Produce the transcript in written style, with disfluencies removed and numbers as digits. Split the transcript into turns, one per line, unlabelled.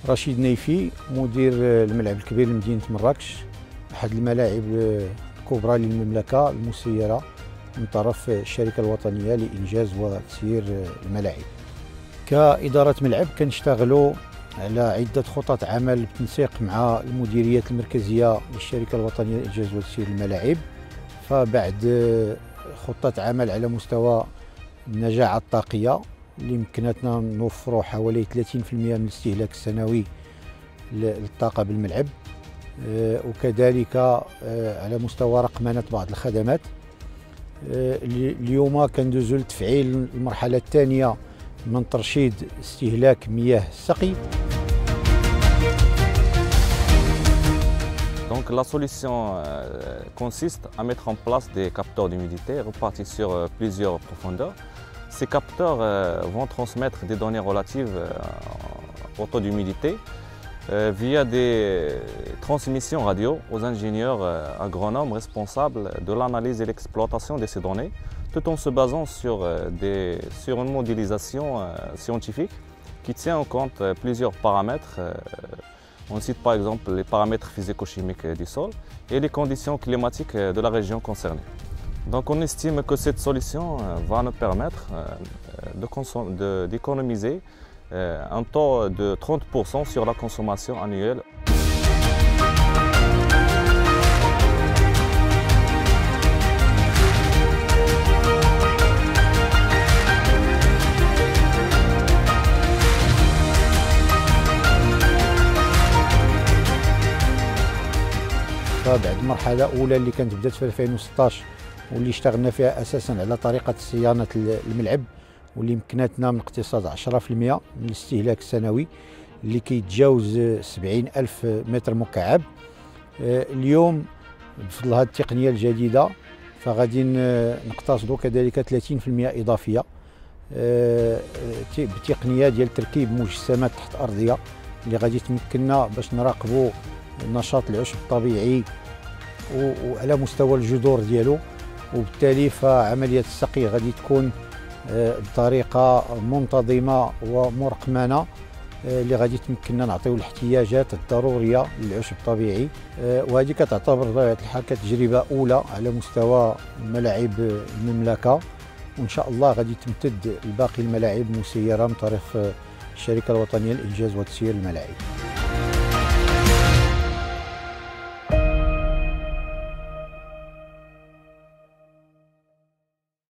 رشيد نيفي، مدير الملعب الكبير لمدينة مراكش، أحد الملاعب الكبرى للمملكة المسيرة من طرف الشركة الوطنية لإنجاز وتسيير الملاعب. كإدارة ملعب كنشتغلوا على عدة خطط عمل بالتنسيق مع المديريات المركزية للشركة الوطنية لإنجاز وتسيير الملاعب. فبعد خطة عمل على مستوى النجاعة الطاقية اللي يمكنتنا نوفروا حوالي 30% من الاستهلاك السنوي للطاقة بالملعب، وكذلك على مستوى رقمنة بعض الخدمات. اليوم كندوزو لتفعيل المرحلة الثانية من ترشيد استهلاك مياه السقي.
Donc la solution consiste à mettre en place des capteurs d'humidité repartis sur plusieurs profondeurs. Ces capteurs vont transmettre des données relatives au taux d'humidité via des transmissions radio aux ingénieurs agronomes responsables de l'analyse et l'exploitation de ces données, tout en se basant sur une modélisation scientifique qui tient en compte plusieurs paramètres. On cite par exemple les paramètres physico-chimiques du sol et les conditions climatiques de la région concernée. Donc on estime que cette solution va nous permettre d'économiser un taux de 30% sur la consommation annuelle.
بعد مرحلة أولى اللي كانت بدات في 2016 واللي اشتغلنا فيها أساسا على طريقة صيانة الملعب، واللي يمكنتنا من اقتصاد 10% من الاستهلاك السنوي اللي كيتجاوز 70,000 متر مكعب. اليوم بفضل هذه التقنية الجديدة فغادي نقتصدوا كذلك 30% إضافية بتقنية ديال تركيب مجسمات تحت أرضية اللي غادي تمكننا باش نراقبوا نشاط العشب الطبيعي وعلى مستوى الجذور ديالو، وبالتالي فعملية السقي غادي تكون بطريقة منتظمة ومرقمنة اللي غادي تمكننا نعطيو الاحتياجات الضرورية للعشب الطبيعي. وهذه كتعتبر بطبيعة الحال كتجربة أولى على مستوى ملاعب المملكة، وإن شاء الله غادي تمتد لباقي الملاعب المسيرة من طرف الشركة الوطنية لإنجاز وتسيير الملاعب.